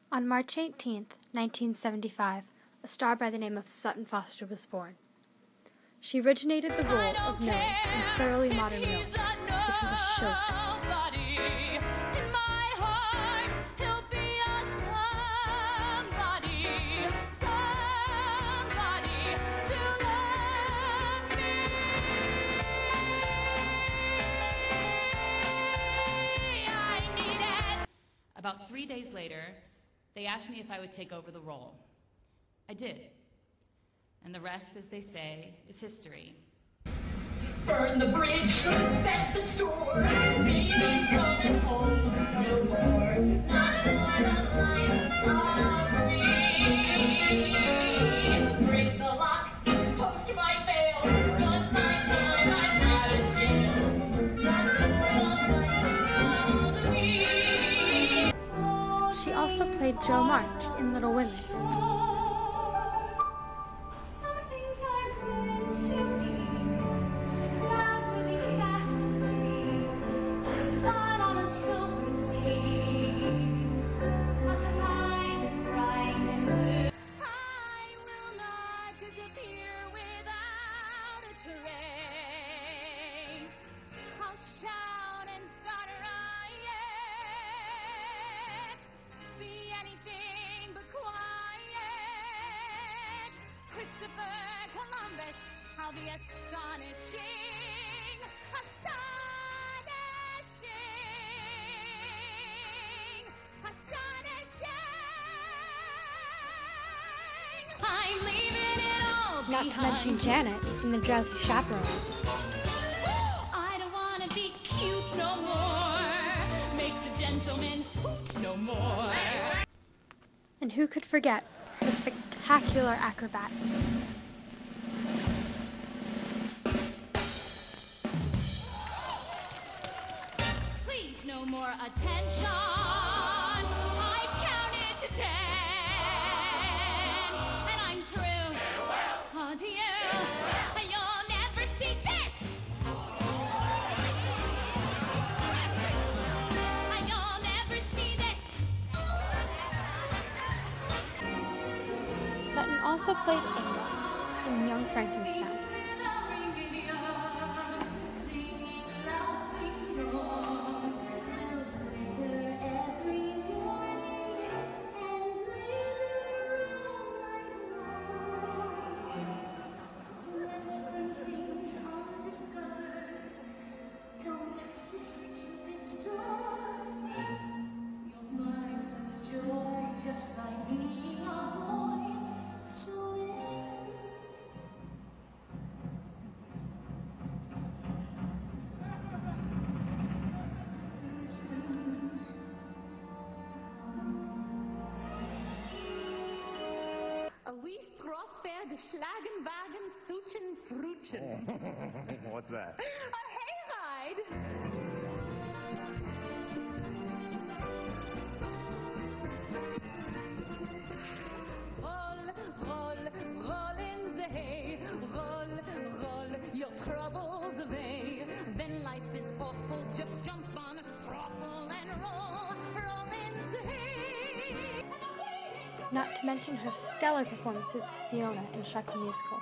On March 18, 1975, a star by the name of Sutton Foster was born. She originated the role of Millie in Thoroughly Modern Millie, which was a showstopper. About 3 days later, they asked me if I would take over the role. I did. And the rest, as they say, is history. Burn the bridge, bet the store, baby's coming home no more. Not for the life of me. Break the lock, post my bail, done my time, I'm out of jail. Not for the life of me. She also played Jo March in Little Women. How the astonishing, I'm leaving it all Not to mention Janet in The Drowsy Chaperone. I don't want to be cute no more. Make the gentleman hoot no more. And who could forget her spectacular acrobatics? Please, no more attention. I've counted to 10. And I'm through. Adieu. And you'll never see this. And you'll never see this. Sutton also played Inga in Young Frankenstein. Just like being a boy, so listen. A wee straffair de Schlagenwagen Suchen Fruchen. What's that? A hayride. Roll in the hay, roll, your troubles away. Then life is awful, just jump on a throttle and roll in the hay. Not to mention her stellar performances as Fiona in Shrek the Musical.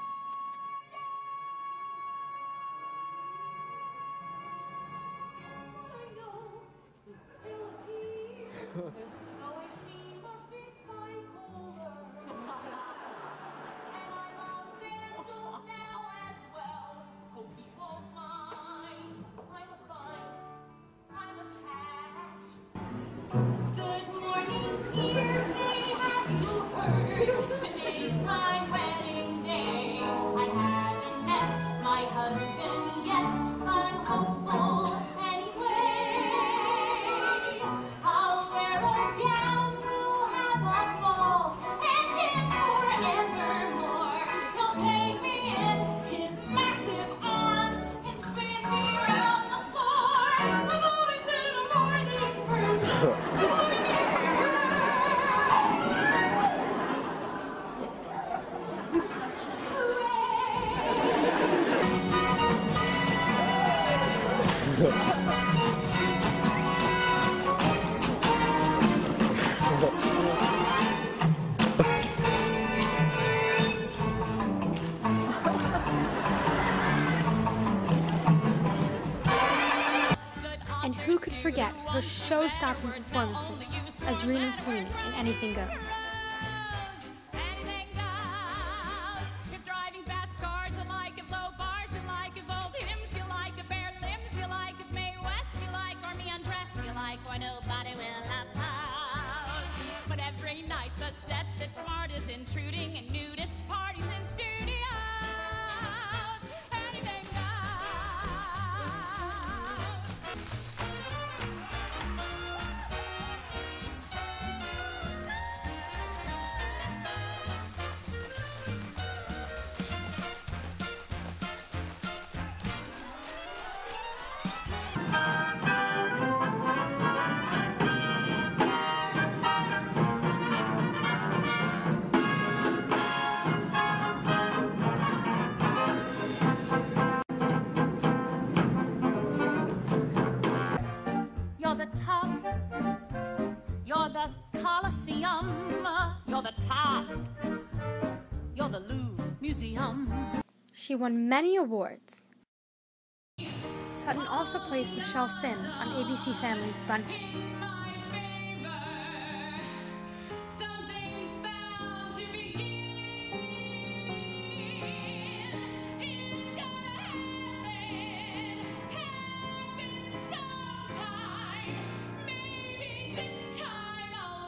Good morning, dear, say have you heard? Today's my wedding day. I haven't met my husband yet, but I'm hopeful anyway. I'll wear a gown, we'll have a ball, and dance forevermore. He'll take me in his massive arms and spin me around the floor. I've always been a morning person. who could forget her show-stopping performances as Rena Sweeney in Anything Goes? Anything goes. If driving fast cars you like, if low bars you like, if old hymns you like, if bare limbs you like, if Mae West you like, or me undressed you like, why nobody will oppose. But every night the set that's smart is intruding and nudist parties in studios. Anything goes. You're the top, you're the Colosseum, you're the top, you're the Louvre Museum. She won many awards. Sutton also plays Michelle Sims on ABC Family's Bunheads. My favor, something's bound to begin. It's gonna happen sometime. Maybe this time I'll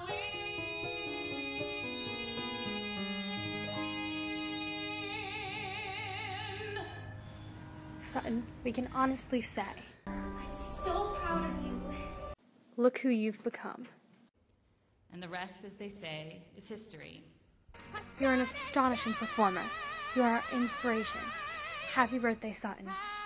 win. Sutton, we can honestly say, I'm so proud of you. look who you've become. And the rest, as they say, is history. You're an astonishing performer. You are our inspiration. Happy birthday, Sutton.